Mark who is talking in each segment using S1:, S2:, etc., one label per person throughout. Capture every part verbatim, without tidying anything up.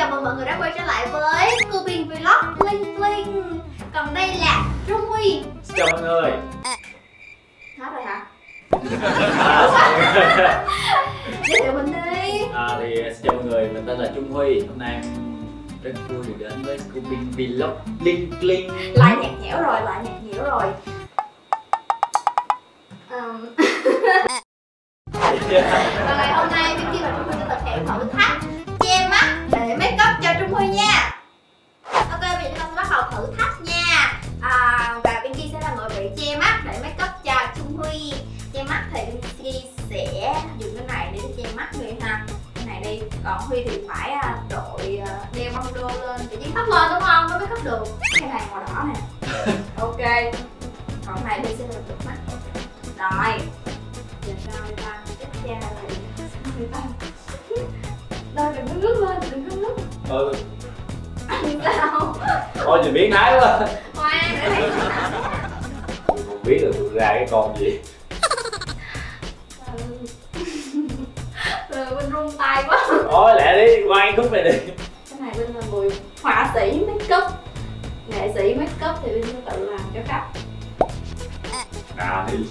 S1: chào mừng mọi người đã quay trở lại với Cupin Vlog Bling Bling. Còn đây là Trung Huy.
S2: Chào mọi người.
S1: Hết rồi hả? Giới thiệu mình đi.
S2: À, thì xin chào mọi người, mình tên là Trung Huy. Hôm nay rất vui được đến với Cupin Vlog Bling Bling.
S1: Lại nhạt nhẽo rồi, lại nhạt nhẽo rồi. Um... Và ngày hôm nay Vicky và Trung Huy sẽ thực hiện thử thách che mắt để make up cho Trung Huy nha. Ok, bây giờ chúng ta sẽ bắt đầu thử thách nha. À, và Vicky sẽ là người bị che mắt để make up cho Trung Huy. Che mắt thì Vicky sẽ dùng cái này để che mắt Huy ha. Cái này đi. Còn Huy thì phải đội đeo bông đô lên để chiếc tóc lên đúng không? Nó mới cấp được. Cái này màu đỏ nè. Ok. Còn này Huy sẽ là được mắt. Rồi. Giờ sao đi ta? Chết cha rồi. Sao đi ta? Đâu đừng có nước lên, đừng có nước.
S2: Ừ.
S1: Sao?
S2: Ôi nhìn biến thái quá.
S1: Khoan, để thấy
S2: Tôi không biết là tôi ra cái con gì.
S1: Rồi Vinh run tay quá.
S2: Ôi lẹ đi, quay khúc này đi.
S1: Cái này Vinh là người họa sĩ make up. Nghệ sĩ make up thì Vinh sẽ tự làm cho khách.
S2: À đi.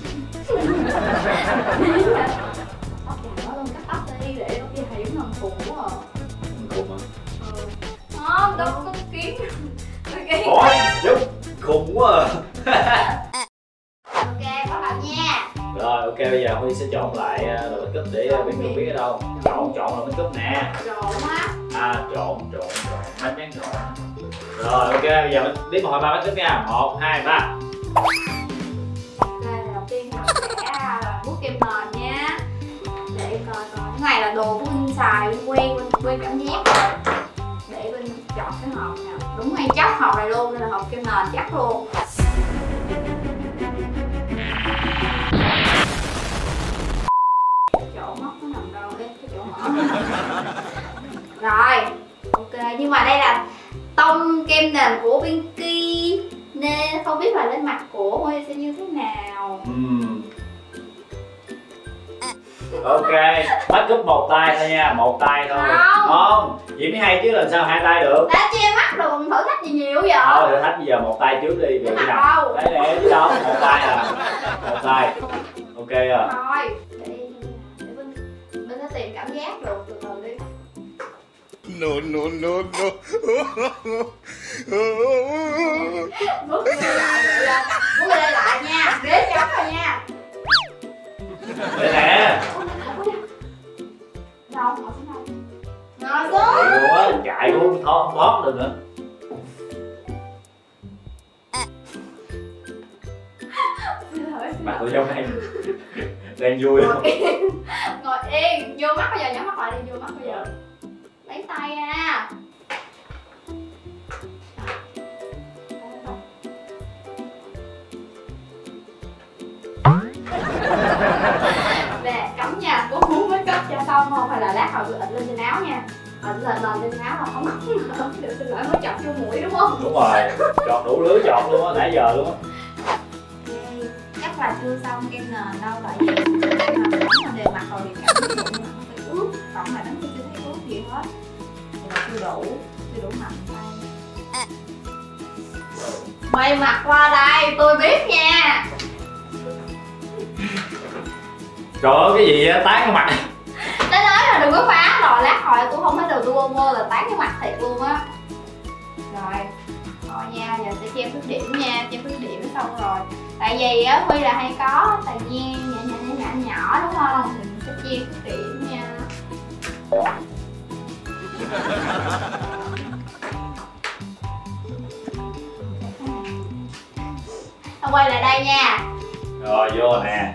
S1: Tóc dài quá luôn, cắt tóc đi để nó kia hiểu nằm khùng quá à.
S2: Khùng hả?
S1: Ừ. Không, đâu có kiếm.
S2: Ôi, giúp khùng quá à.
S1: Ok, bắt đầu nha.
S2: Rồi ok, bây giờ Huy sẽ chọn lại đồ make up để biết không biết ở đâu. Chọn chọn đồ make up nè.
S1: Trộn á.
S2: À trộn trộn trộn bánh tráng trộn. Rồi ok, bây giờ mình đếm một hai ba make up nha. Một hai ba.
S1: Ok, đầu tiên mình sẽ vuốt kem nền nha. Để coi coi cái này là đồ của Vinh xài, Vinh quen, Vinh quen cảm giác rồi. Để Vinh chọn cái hộp nào đúng hay chắc hộp này luôn, nên là hộp kem nền chắc luôn. Chỗ móc nó nằm đâu đây, cái chỗ mở. Rồi, ok, nhưng mà đây là tông kem nền của Vinky nên không biết là lên mặt của Huy sẽ như thế nào.
S2: Uhm. Ok, make up một tay thôi nha, một tay thôi.
S1: Không.
S2: Không, vậy mới hay chứ làm sao hai tay được.
S1: Đã che mắt rồi còn thử thách gì nhiều vậy?
S2: Thôi thử thách bây giờ một tay trước đi rồi
S1: cái
S2: đi
S1: mặt
S2: nào.
S1: đâu?
S2: Đấy nè chứ đâu, một tay à. Một tay. Ok à.
S1: Thôi, để để Vinh Vinh sẽ tìm cảm giác được, từ từ đi.
S3: No no no no.
S1: Bước đi lại vậy lên, bước đi lại nha, ghế trống rồi nha.
S2: Đây nè.
S1: Đâu, ngồi xuống đâu? Ngồi
S2: Chạy
S1: xuống.
S2: luôn á, chạy luôn, thoát thoát được nữa. Mặt tôi giống đang đang vui
S1: Ngồi
S2: không?
S1: yên, ngồi yên, vô mắt bây giờ, nhắm mắt lại đi, vô mắt bây giờ. Lấy tay ra. Nè, cắm nha, có muốn make up cho xong không? Hay là lát hồi tôi ịn lên trên áo nha. ịn lên lên trên áo là không không được, xin lỗi mới chọc vô mũi đúng không?
S2: Đúng rồi, chọn đủ lứa chọn luôn á, nãy giờ luôn á.
S1: Okay. Chắc là chưa xong kem nền đâu, tại vì kem nền đánh là đều mặt rồi thì cảm thấy bụng nó phải ướt, còn là đánh chưa thấy ướt gì hết. Thì là chưa đủ, chưa đủ mạnh tay. Mày mặc qua đây, tôi biết nha.
S2: Trời ơi, cái gì á, tán cái mặt.
S1: Tới nói là đừng có phá rồi, lát hồi tôi không thấy đầu tôi ôm mơ là tán cái mặt thiệt luôn á. Rồi, thôi nha, giờ sẽ che phước điểm nha, che phước điểm xong rồi. Tại vì á, Huy là hay có tài nhiên nhỏ nhỏ nhỏ nhỏ nhỏ đúng không? Thì mình sẽ che phước điểm nha. Thôi quay lại đây nha.
S2: Rồi vô nè.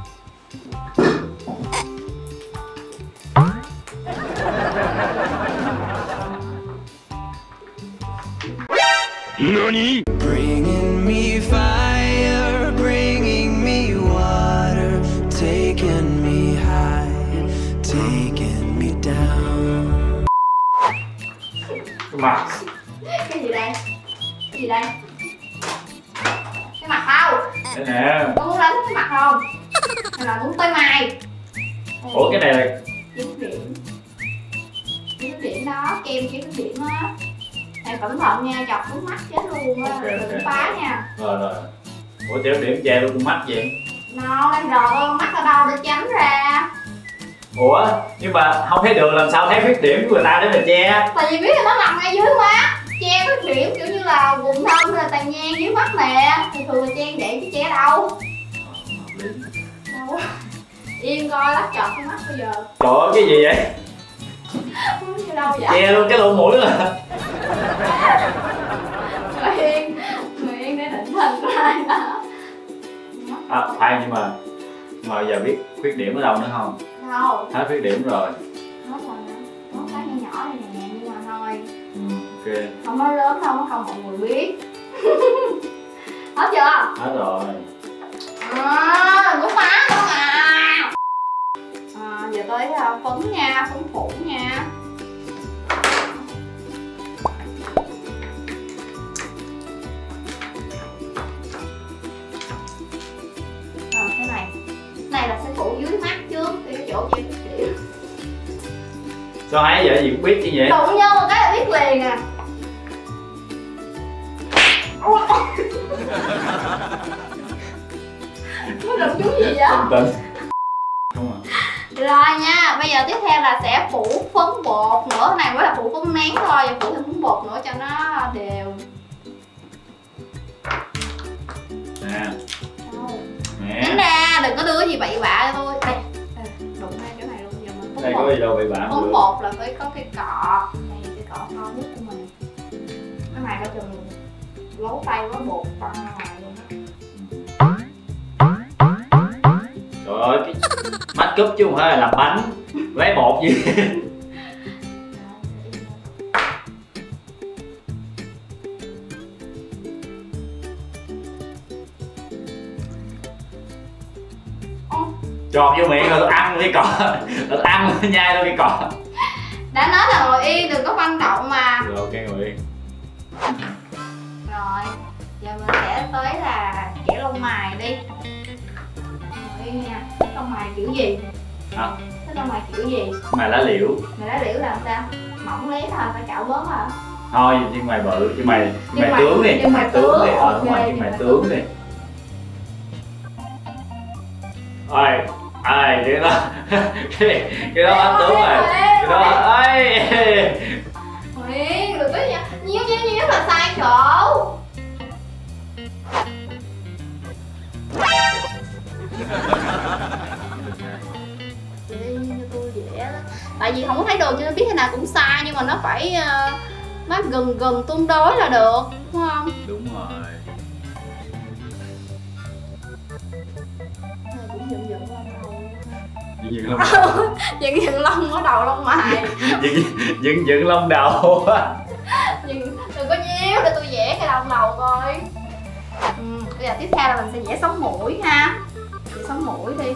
S3: Nani? Bringing me fire, bringing me water, taking me high, taking me down.
S2: Cái mặt.
S1: Cái gì đây? Cái gì đây? Cái mặt đâu?
S2: Đây nè.
S1: Có muốn đánh cái mặt không? Hay là muốn tới mai?
S2: Ủa cái này là
S1: Chín điểm. Chín điểm đó. kem chỉ khuyết điểm á. Này cẩn thận nha, chọc xuống mắt chết luôn á,
S2: okay,
S1: đừng
S2: okay.
S1: phá nha.
S2: Rồi rồi. Ủa tiểu điểm che luôn con mắt vậy?
S1: Nó đang rờ con mắt ở đâu để tránh ra.
S2: Ủa nhưng mà không thấy đường làm sao thấy khuyết điểm của người ta để mà che?
S1: Tại vì biết là nó nằm ngay dưới mắt. Che khuyết điểm kiểu như là vùng thân là tàn nhang dưới mắt nè. Thì thường là che để chứ che đâu. Đâu. Yên coi lắc chọt con mắt bây giờ.
S2: Trời ơi cái gì vậy?
S1: Không như đâu vậy?
S2: Che luôn cái lỗ mũi rồi.
S1: Người Yên, người Yên để định hình lại đó.
S2: À, khoan nhưng mà nhưng mà giờ biết khuyết điểm ở đâu nữa không?
S1: Đâu?
S2: Hết khuyết điểm rồi.
S1: Hết rồi đó. Có cái nhỏ nhỏ này nè nhưng mà thôi.
S2: Ừ, ok.
S1: Không nói lớn đâu, không mọi người biết. Hết chưa?
S2: Hết rồi.
S1: À, đừng có phá đâu mà. À, giờ tới uh, phấn nha, phấn phủ nha. Rồi cái này, cái này là sẽ phủ dưới mắt trước thì cái chỗ che khuyết điểm.
S2: Sao ấy vậy gì cũng biết chứ vậy?
S1: Đụng vô một cái là biết liền à. Nó đụng chú gì vậy?
S2: Tình tình. Đúng rồi.
S1: Rồi nha, bây giờ tiếp theo là sẽ phủ phấn bột nữa. Cái này mới là phủ phấn nén thôi, và phủ thêm phấn bột nữa cho nó đều.
S2: Nè.
S1: Nén
S2: Nè.
S1: ra, đừng có đưa cái gì bậy bạ cho tôi. Đây, đụng ngay chỗ này luôn. Giờ mình phấn
S2: Đây
S1: bột.
S2: có gì đâu bị bạ
S1: Phấn
S2: được.
S1: bột là phải có cái cọ. Đây, cái cọ to nhất của mình. Cái này coi chừng lấu tay quá bột văng ra ngoài luôn á.
S2: Trời ơi cái mắt cúp chứ không phải là làm bánh. Lấy bột gì. Chọt vô miệng rồi tôi ăn cái cỏ. Tôi ăn nhai luôn cái cỏ.
S1: Đã nói là ngồi yên, đừng có vận động mà.
S2: Rồi ok ngồi yên.
S1: Rồi, giờ mình sẽ tới là vẽ lông mày đi. Ngồi yên nha, cái lông mày kiểu gì?
S2: Hả?
S1: Cái lông mày kiểu gì?
S2: Mày lá liễu.
S1: Mày đã liễu làm sao? Mỏng lé hả? Phải cạo bớt hả?
S2: Thôi nhưng mày bự, chứ mày
S1: Nhưng
S2: mày
S1: mày-
S2: tướng đi,
S1: nhưng
S2: mày
S1: mày
S2: tướng
S1: tướng,
S2: đi, ờ đúng
S1: ok,
S2: rồi,
S1: nhưng
S2: nhưng mày
S1: mày
S2: tướng đi. Ơi, ai cái đó cái, cái đó anh tướng rồi. Cái đó ấy.
S1: Ngồi yên, đừng có nhíu nhíu nhíu là sai chỗ. Chị cho tôi vẽ đó. Tại vì không có thấy đường cho nên biết thế nào cũng sai, nhưng mà nó phải uh, nó gần gần tương đối là được, đúng không?
S2: Đúng rồi.
S1: Này cũng dựng dựng lông đầu.
S2: Dựng dựng lông đầu.
S1: Dựng dựng lông ở đầu lông mày.
S2: Dựng dựng dựng lông đầu.
S1: Nhưng đừng có nhéo để tôi vẽ cái lông đầu coi. Ừ, bây giờ tiếp theo là mình sẽ vẽ sống mũi ha. Vẽ sống mũi đi.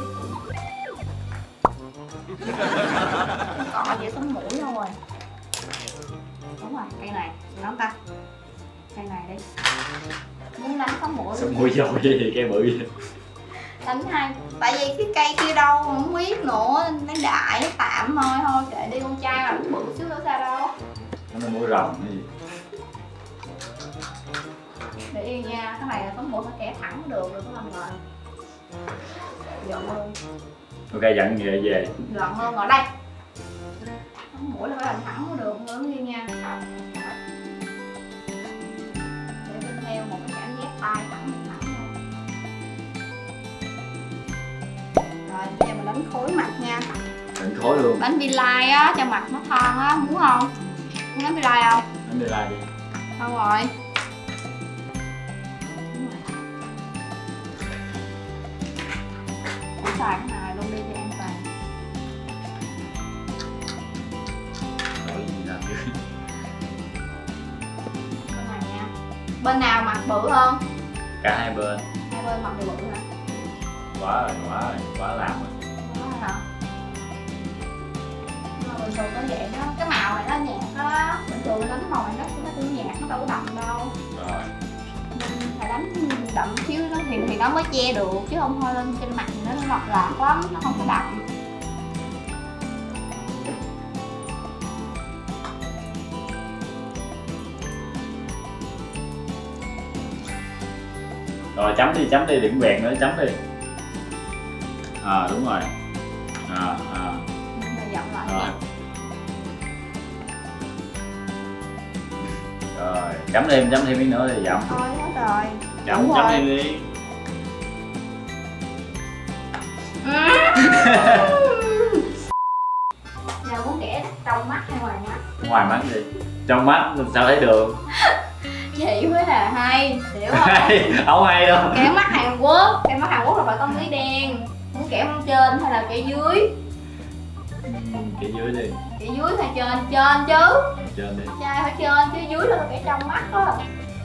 S1: Còn vẽ sống mũi đâu rồi. Đúng rồi, cây này, nắm ta. Cây này đi. Muốn đánh sống mũi.
S2: Sống mũi dồi cái gì cây bự vậy?
S1: Đánh hai. Tại vì cái cây kia đâu không biết nữa, lấy đại lấy tạm thôi thôi kệ đi, con trai mà đánh bự chứ đâu sao đâu.
S2: Nó mũi rồng hay gì?
S1: Để yên nha, cái này là sống mũi phải kẻ thẳng được, đừng có làm rồi. Giận luôn.
S2: Ok dặn về về.
S1: Giận luôn ở đây. Sống mũi là phải làm thẳng mới được, lớn yên nha. Để tiếp theo một cái cảm giác tay thẳng thẳng luôn. Rồi bây giờ mình đánh khối mặt nha.
S2: Đánh khối luôn.
S1: Đánh V-line á, cho mặt nó thon á, muốn không? Muốn đánh V-line không?
S2: Đánh đi lại đi.
S1: Đâu rồi? Đánh xài cái này luôn đi cho an toàn.
S2: Đổi gì làm chứ?
S1: Bên này nha. Bên nào mặt bự hơn?
S2: Cả hai bên.
S1: Hai bên mặt đều bự hả?
S2: Quá rồi, quá rồi, quá làm rồi.
S1: Đó hả? Nhưng mà bình thường có vậy đó, cái màu này nó nhạt đó. Bình thường mình đánh màu này nó nó cũng nhạt, nó đâu có đậm đâu.
S2: Rồi.
S1: Mình phải đánh đậm xíu nó thì thì nó mới che được, chứ không thôi lên trên mặt thì nó nó lọt lạc lắm, nó không có đậm.
S2: Rồi chấm đi, chấm đi, đừng vẹn nữa, chấm đi. À đúng rồi. À à.
S1: Mình giọng lại
S2: Rồi.
S1: nha.
S2: Rồi, chấm thêm, chấm thêm miếng nữa thì giọng.
S1: Thôi hết rồi.
S2: Chấm,
S1: Đúng
S2: chấm
S1: rồi.
S2: thêm đi.
S1: Nào muốn kẻ trong mắt hay ngoài mắt?
S2: Ngoài mắt đi. Trong mắt mình sao thấy được.
S1: Chị mới là hay, hiểu không?
S2: Không hay đâu.
S1: Kẻ mắt Hàn Quốc, kẻ mắt Hàn Quốc là phải có lưới đen. Muốn kẻ bên trên hay là kẻ dưới?
S2: Kẻ dưới đi.
S1: Kẻ dưới hay trên? Trên chứ.
S2: Trên đi.
S1: Trai phải trên chứ dưới đó là kẻ trong mắt đó.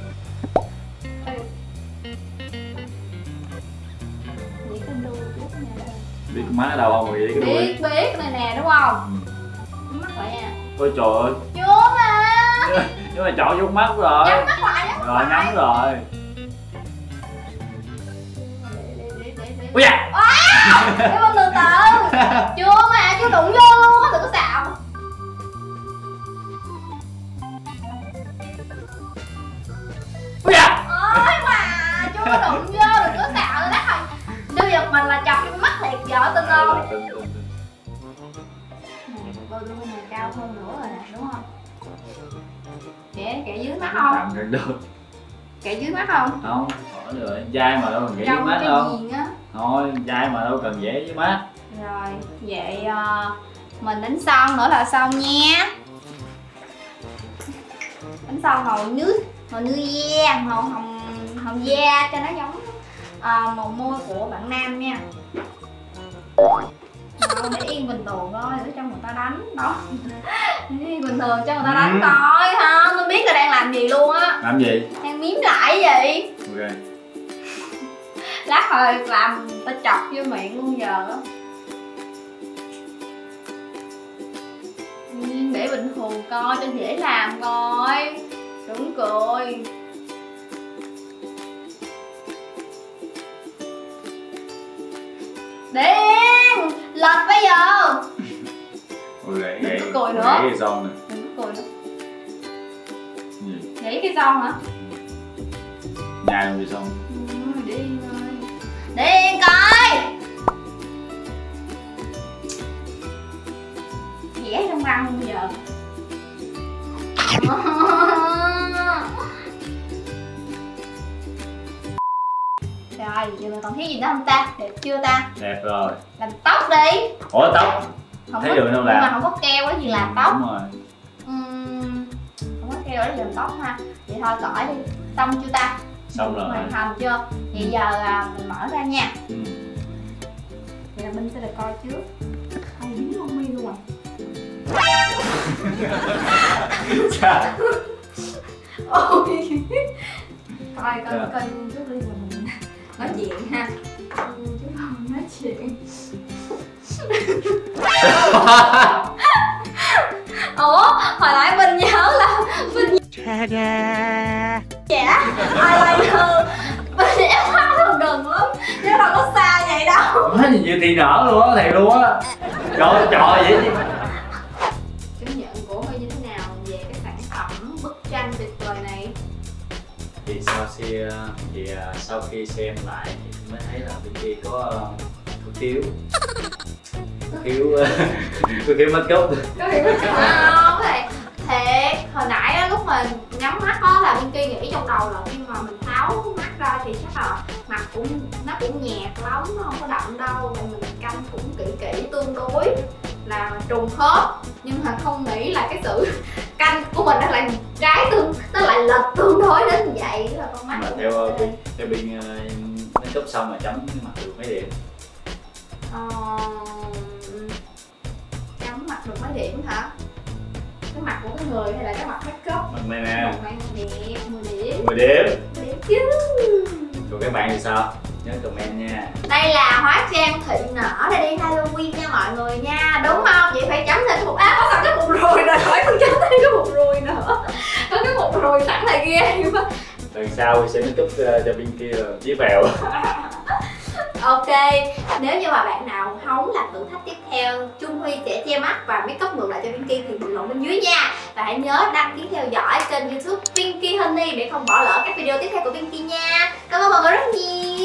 S1: Biết cái đuôi biết cái này.
S2: Biết con mắt ở đâu không? Biết cái đuôi.
S1: Biết biết cái này nè đúng không? Mắt lại nha.
S2: Ôi trời ơi.
S1: Chưa mà.
S2: Nhưng mà chọn vô mắt rồi.
S1: Nhắm mắt lại, nhắm mắt
S2: Rồi
S1: lại.
S2: nhắm rồi.
S1: Để, để, để, để.
S2: Ui da.
S1: Để con từ từ. Chưa mà, chưa đụng vô luôn á, đừng có xạo.
S2: Ui da.
S1: Ôi mà, chưa có đụng vô, đừng có xạo nữa đó. Bây giờ mình là chọc vô mắt thiệt, vợ tin không?
S2: Tin tin tin.
S1: Bờ đuôi này cao hơn nữa rồi nè, đúng không? Kẻ, kẻ dưới mắt không?
S2: Tạm gần được.
S1: Kẻ dưới mắt không?
S2: Không, khỏi rồi. Dai mà đâu cần vẽ dưới
S1: Trong
S2: mắt
S1: cái
S2: đâu.
S1: viền á.
S2: Thôi, dai mà đâu cần vẽ dưới mắt.
S1: Rồi, vậy uh, mình đánh son nữa là xong nha. Đánh son màu nước, màu nước da, màu hồng hồng da cho nó giống uh, màu môi của bạn nam nha. Rồi, để yên bình thường thôi, để cho người ta đánh đó. Để yên bình thường cho người ta đánh
S2: Ừ.
S1: coi ha, tôi biết là đang làm gì luôn á.
S2: Làm gì?
S1: Đang miếm lại gì?
S2: Ok.
S1: Lát hồi làm ta chọc vô miệng luôn giờ á. Để bình thường coi cho dễ làm coi. Đừng cười. Để yên. Lệch bây giờ.
S2: Ôi gãy
S1: Đừng
S2: gãy.
S1: có cười nữa.
S2: Gãy cái son nè.
S1: Đừng có cười nữa.
S2: Gì?
S1: Để cái son hả?
S2: Nhai luôn đi son.
S1: Ừ, để yên ơi. Để yên coi. Vẽ trong răng bây giờ. Rồi, giờ mình còn thiếu gì nữa không ta? Đẹp chưa ta?
S2: Đẹp rồi.
S1: Làm tóc đi.
S2: Ủa tóc?
S1: Không
S2: Thấy
S1: có,
S2: đường đâu
S1: nhưng
S2: làm.
S1: mà không có keo cái gì làm tóc.
S2: Đúng rồi.
S1: Uhm, không có keo để làm tóc ha. Vậy thôi cõi đi. Xong chưa ta?
S2: Xong rồi.
S1: Hoàn thành chưa? Vậy giờ à, mình mở ra nha.
S2: Ừ.
S1: Vậy là Minh sẽ được coi trước. Không dính lông mi luôn à.
S2: Sao?
S1: Ôi. Coi coi
S2: Dạ.
S1: coi luôn trước đi rồi mình nói chuyện ha. Ừ, chứ không nói chuyện. Ủa, hồi nãy mình nhớ là mình dạ eyeliner mình ép mắt thường gần lắm chứ đâu có xa vậy đâu.
S2: Quá nhiều tiền nở luôn á, thiệt luôn á. Trời trời vậy chứ.
S1: Cảm nhận của Huy như thế nào về cái sản phẩm bức tranh tuyệt vời này?
S2: Thì sau khi thì à, sau khi xem lại thì mới thấy là bên kia có có thiếu có thiếu có thiếu make up.
S1: Có hiểu không? Thì thiệt hồi nãy á, lúc mà nhắm mắt á là bên kia nghĩ trong đầu là khi mà mình tháo mắt ra thì chắc là mặt cũng nó cũng nhạt lắm, nó không có đậm đâu, và mình canh cũng kỹ kỹ tương đối là trùng khớp, nhưng mà không nghĩ là cái sự canh của mình nó lại trái tương nó lại lệch tương đối đến như vậy, là con mắt
S2: Mà
S1: của
S2: theo
S1: mình
S2: bên theo bên uh, make up xong mà chấm cái mặt được mấy điểm?
S1: Ờ, chấm mặt được mấy điểm hả? Cái mặt của cái người hay là cái mặt make up?
S2: Mặt này nè.
S1: Mặt này đẹp, mười điểm.
S2: mười điểm.
S1: Đẹp chứ.
S2: Còn các bạn thì sao? Nhớ comment nha.
S1: Đây là hóa trang thị nở để đi Halloween nha mọi người nha, đúng không? Vậy phải chấm thêm một á, có sao cái bụng ruồi rồi, khỏi còn chấm thêm cái bụng ruồi nữa. Có cái bụng ruồi sẵn là ghê quá.
S2: Lần sau thì sẽ make up uh, cho bên kia rồi chiếc vào.
S1: Ok, nếu như mà bạn nào hóng làm thử thách tiếp theo, Trung Huy sẽ che mắt và make up ngược lại cho bên kia thì bình luận luận bên dưới nha. Và hãy nhớ đăng ký theo dõi kênh YouTube Pinky Honey để không bỏ lỡ các video tiếp theo của Pinky nha. Cảm ơn mọi người rất nhiều.